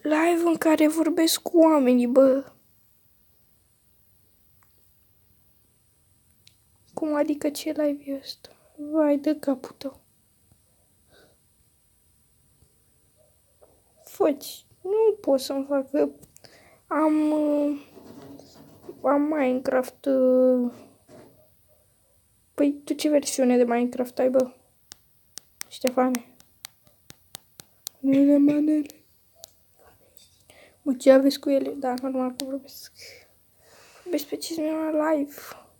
live în care vorbesc cu oamenii, bă. Cum adică ce live e ăsta? Vai de capul tău. Făci. Nu pot să-mi fac. Am Minecraft. Păi tu ce versiune de Minecraft ai, bă? Ștefane? Manele. Mă, ce aveți cu ele? Da, normal că vorbesc. Vorbesc pe Cizmea live.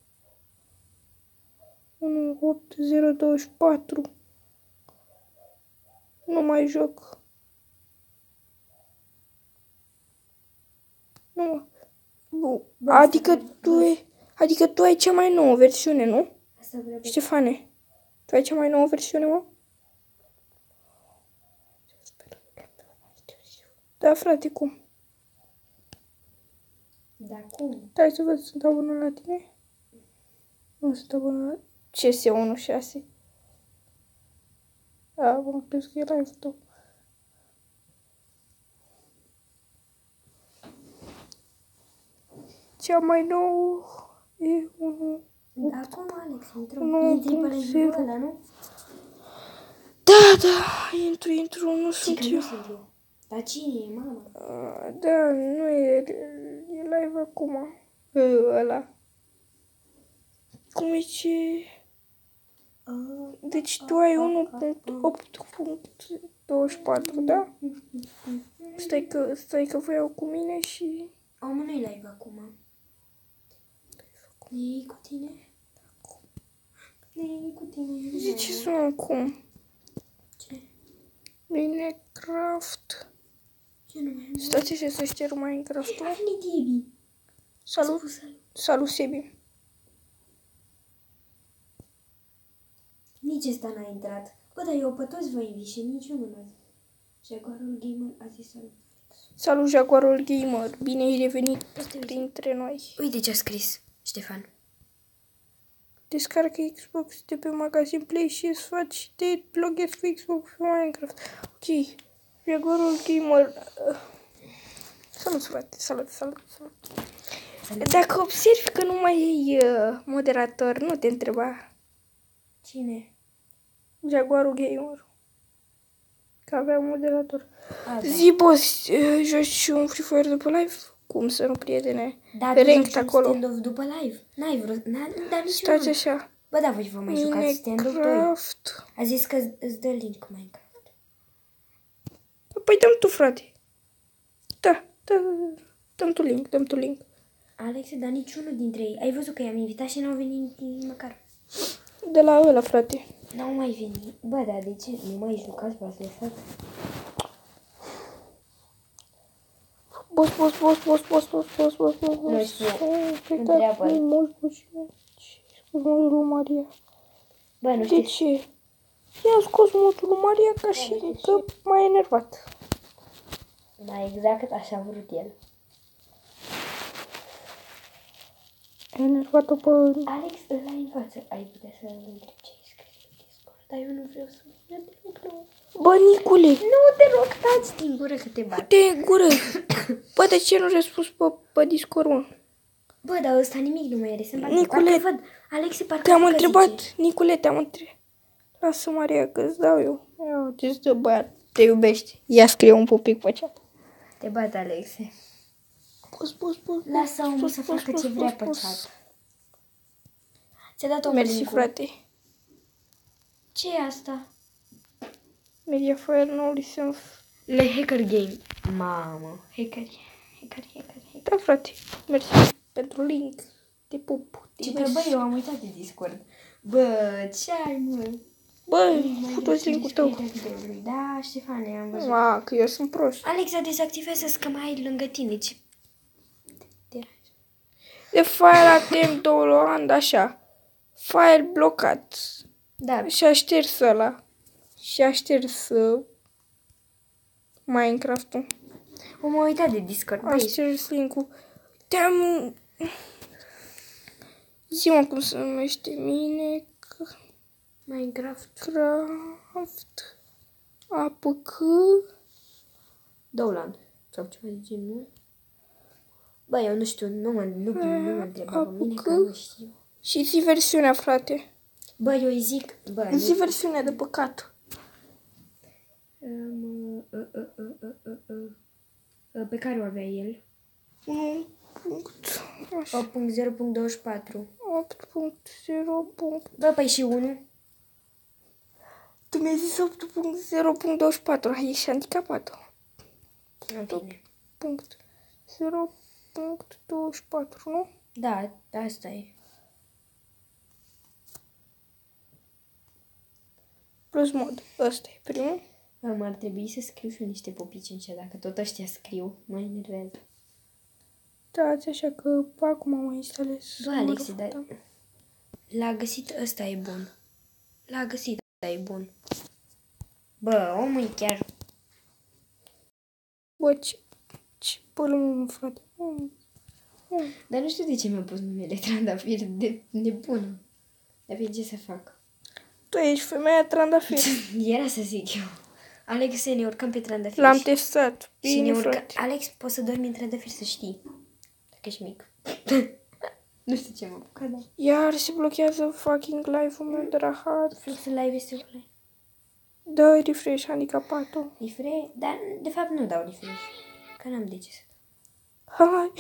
18024. Nu mai joc. Nu. Adică tu ai cea mai nouă versiune, nu? Ștefane, tu ai cea mai nouă versiune, mă? Da, frate, cum? Da, cum? Hai să văd, sunt abonat la tine? Nu sunt abonat la... CS16. Da, bă, crezi că e live-ul tău. Cea mai nouă e 1... Da, cum, Alex? Intri pe live-ul ăla, nu? Da, intru, nu sunt eu. Nu sunt eu. Dar cine e, mama? Da, nu e live acum. Ăla. Cum e ce... Deci tu ai 1.8.24, da? Stai că vă iau cu mine și... Omul nu-i live acum. E cu tine? E cu tine. Zice sună acum. Ce? Minecraft. Ce nume? Stați așa să șterg Minecraft-ul. A venit Ibi. Salut. Salut, Sebi. Nici ăsta n-a intrat. Bă, dar eu pe toți vă invit și niciunul n-a zis. Jaguarul Gamer a zis salut. Salut, Jaguarul Gamer. Bine ai revenit printre noi. Uite ce a scris Ștefan. Descarcă Xbox de pe magazin Play și îți faci de loghezi cu Xbox pe Minecraft. Ok. Jaguarul Gamer. Salut, frate. Salut. Dacă observi că nu mai e moderator, nu te întreba. Cine? Jaguarul Gamer. Că avea moderator. Da. Zi, boss, joci un Free Fire după live? Cum să nu, prietene? Da, Ranked acolo. stand-off după live. N-ai vrut, dar nici Stați așa. Bă, da, voi vă mai jucați stand-off 2. Minecraft. A zis că îți dă link Minecraft. Păi dăm tu, frate. Da. Dăm tu link. Alex, dar niciunul dintre ei. Ai văzut că i-am invitat și n-au venit nici măcar. De la ăla, frate. N-au mai venit. Bă, da, de ce? Nu mai jucați, v-ați lăsat? Boss. Nu știu. Întreabă-l. Modul lui Maria. Bă, nu știu. De ce? I-am scos modul lui Maria ca și că m-a enervat. Mai exact așa a vrut el. A enervat-o pe... Alex, ăla învață. Ai putea să-l întrebi ce ai scris pe Discord, dar eu nu vreau să vină de lucru. Bă, Nicule! Nu, te rog, taci din gură că te bat. De gură! Bă, de ce nu răspuns pe Discord, mă? Bă, dar ăsta nimic nu mai are să-mi bate. Nicule, parcă văd. Alex, parcă te-am că întrebat. zice. Nicule, te-am întrebat. Lasă, Maria, că-ți dau eu. Ia uite-ți dă băiat. Te iubești. Ia scrie un pupic pe chat. Te bat, Alexe. Pus. Lasă omul să facă ce vrea pe chat. Ți-a dat omul Mersi, link-ul. frate. Ce e asta? Mediafire no license. Le Hacker Game. Mamă. Hacker. Da, frate. Mersi pentru link. Te pup. Ce pe bă, eu am uitat de Discord. Bă, ce ai, mă? Bă, fă-ți link-ul tău. Da, Ștefane, am văzut. Ma, că eu sunt prost. Alexa, dezactivează-ți că mai ai lângă tine. Ce... De file attempt download, așa. File blocat. Da. Și-a șters ăla. Și-a șters Minecraft-ul. O m-a uitat de Discord. A șters link-ul. Te-am... Zi-mă cum se numește. Minecraft. APK. Dowland. Sau ceva de genul. Bă, eu nu știu, nu mă întreba pe mine că nu știu. Și zi versiunea, frate. Bă, eu îi zic... Bă, Zi versiunea de păcat. Pe care o avea el? 8.0.24. 8.0. Bă, păi și 1? Tu mi-ai zis 8.0.24. Hai, ești handicapat. În fine. 0.24, nu? Da, asta e. Plus mod. Ăsta e primul. Ar trebui să scriu și eu niște popici în chat, dacă tot ăștia scriu, mă enervează. Dați așa că acum am instalez. Bă, Alexe, dar... L-a găsit, ăsta e bun. L-a găsit, ăsta e bun. Bă, omul e chiar... Bă, ce pălă, frate. Dar nu știu de ce mi-a pus numele Trandafir de bună. Dar bine, ce să fac? Tu ești femeia Trandafir. Era să zic eu. Alex, ne urcăm pe Trandafir. L-am testat. Și Bine, ne urcăm. frate. Alex, poți să dormi în Trandafir, să știi. Dacă ești mic. Nu știu ce m-a apucat, dar... Iar se blochează fucking live-ul meu de rahat. Fluxul live este ok. Dă refresh, handicapatul. Refresh? Dar, de fapt, nu dau refresh. Că n-am de ce să dau. Hai.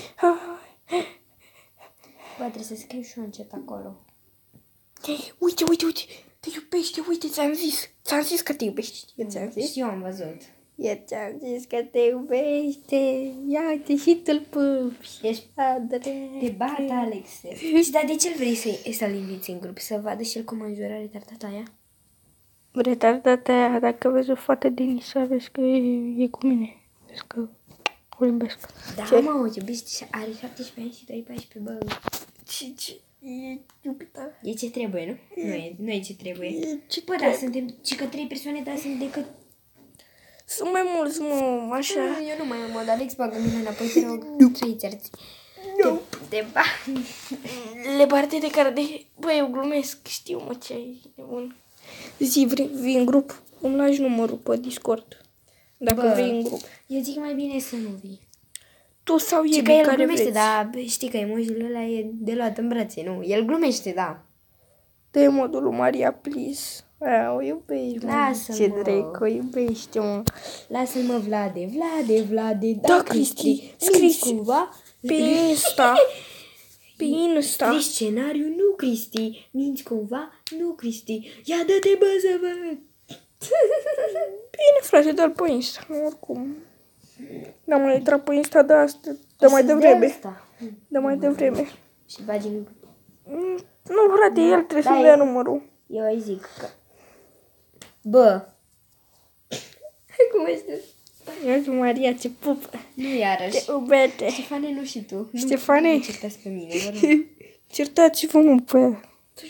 Bă, trebuie să scriu și eu în chat acolo. Uite. Te iubește, uite, ți-am zis. Ți-am zis că te iubește. Eu ți-am zis. Și eu am văzut. Eu ți-am zis că te iubește. Ia-te și tu-l pupi. Ești te bat, Alex. Și dar de ce vrei să-l inviți în grup? Să vadă și el cum înjura retardata aia? Retardata aia, dacă vezi o fată din Isa, vezi că e cu mine. Vezi că o iubesc. Da, Ce? mă, o iubești și are 17 ani și tu ai 14, bă. Ce? E iubita. E ce trebuie, nu? Nu e ce trebuie. E ce Bă, trebuie. da, suntem și că 3 persoane, dar sunt decât... Sunt mai mulți, mă, așa. Eu nu mai am mod, Alex, bagă mine înapoi, te rog, trăiți arți. Te bani. Le parte de care de... Bă, eu glumesc, știu, mă, ce ai de bun. Zi, vii în grup, îmi lași numărul pe Discord. Dacă Bă, vrei în grup. Eu zic mai bine să nu vii. Tu sau Și el, că el care glumește, vreți. dar știi că emojiul ăla e de luat în brațe, nu? El glumește, da. Dă modul lui Maria, please. Aia, o iubești, mă. Lasă-mă. Ce drept, o iubește, mă. Lasă-mă, Vlade. Da, Cristi, scris cumva. pe Insta. Pe Insta. Scris scenariu, nu, Cristi. Minți cumva, nu, Cristi. Ia dă-te, bă, să văd. Bine, frate, dă-l pe Insta, oricum. N-am mai intrat pe Insta de asta, de mai devreme. De mai devreme. Și bagi în... Nu, frate, el trebuie Da, să-mi dea numărul. Eu îi zic că... Bă. Cum este? Iată, Maria, ce pupă. Nu iarăși. Te iubete. Ștefane, nu și tu. Ștefane. Nu certați pe mine, vă rog. Certați-vă, mă, pe ea.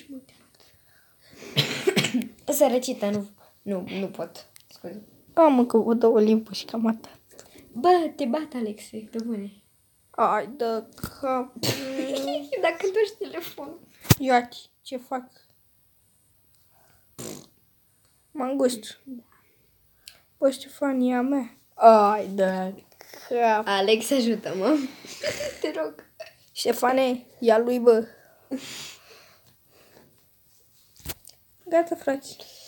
Sărăcită, nu pot. Scuze. Mă, că vă dă o limbă și cam atât. Bă, te bat, Alexe, pe bune. Ai, dă cap. Dacă duci telefonul. Iată, ce fac? Mangust. Bă, Ștefania mea. Ai, dă cap. Alex, ajută-mă. Te rog. Ștefane, ia lui, bă. Gata, frate.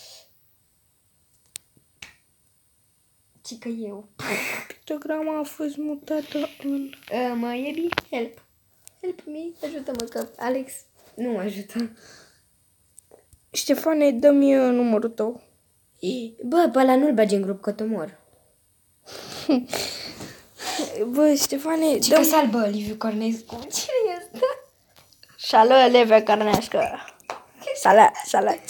Cică eu. Pictograma a fost mutată în... Mă, e bine. Help. Help me. Ajută-mă că Alex nu mă ajută. Ștefane, dă-mi numărul tău. Bă, pe ăla nu-l bagi în grup, că te mor. Bă, Ștefane, Ce că salbă, Liviu Cornescu. Cine e ăsta? Șală, Leve Carnească. Salat. Salut,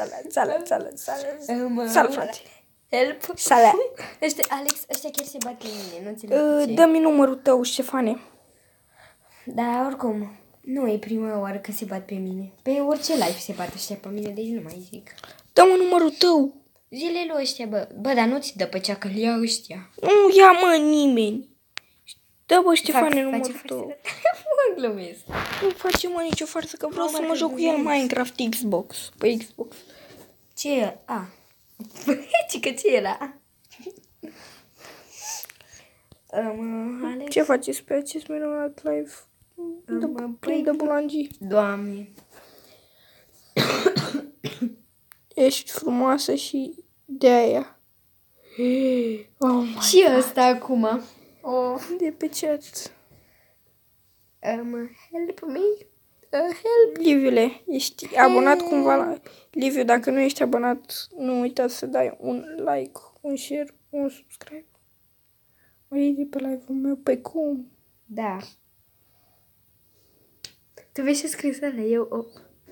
frate. Help. Salut. Ăștia chiar se bat pe mine, nu înțeleg ce. Dă-mi numărul tău, Ștefane. Dar oricum, nu e prima oară că se bat pe mine. Pe orice live se bat ăștia pe mine, deci nu mai zic. Dă-mă numărul tău. Zilele lui ăștia, bă, dar nu ți dă pe cea că-l ia ăștia. Nu ia, mă, nimeni. Dă, bă, Ștefane, numărul tău. Mă glumesc. Nu face, mă, nicio farsă, că vreau să mă joc cu el Minecraft Xbox. Pe Xbox. Ce e? A. Ce că ce era? Alex. Ce faceți pe acest minunat live? Plin de bulangii. Doamne. Ești frumoasă și de aia. Oh my Și ăsta acum. Oh, de pe chat. Help me. Help, Liviule, ești abonat cumva la... Liviu, dacă nu ești abonat, nu uita să dai un like, un share, un subscribe. Mai de pe live-ul meu, pe cum? Da. Tu vezi ce scris ăla? Eu...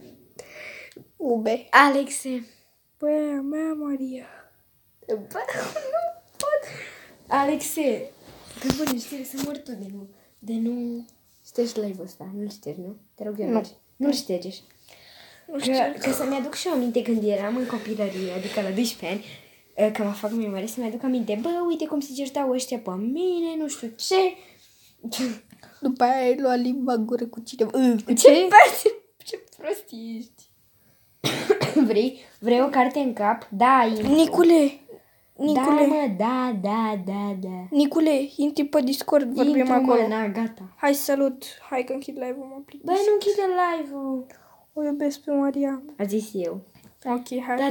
Ube. Alexe. Băi, mea Maria. Bă, nu pot. Alexe. Pe bune, știi, să mor tu de nu ștergi live-ul ăsta. Nu-l ștergi, nu? Te rog eu, nu-l ștergești. Că să-mi aduc și eu aminte când eram în copilărie, adică la 12 ani, că mă fac mai mare, să-mi aduc aminte, bă, uite cum se certau ăștia pe mine, nu știu ce. După aia ai luat limba în gură cu cineva. Ce prost ești. Vrei o carte în cap? Da, Nicule. Da, mă, da. Nicule, intri pe Discord, vorbim Intru, acolo. Mă, na, gata. Hai, salut. Hai că închid live-ul, mă plictisesc. Băi, nu închide live-ul. O iubesc pe Maria. A zis eu. Ok, hai. Da,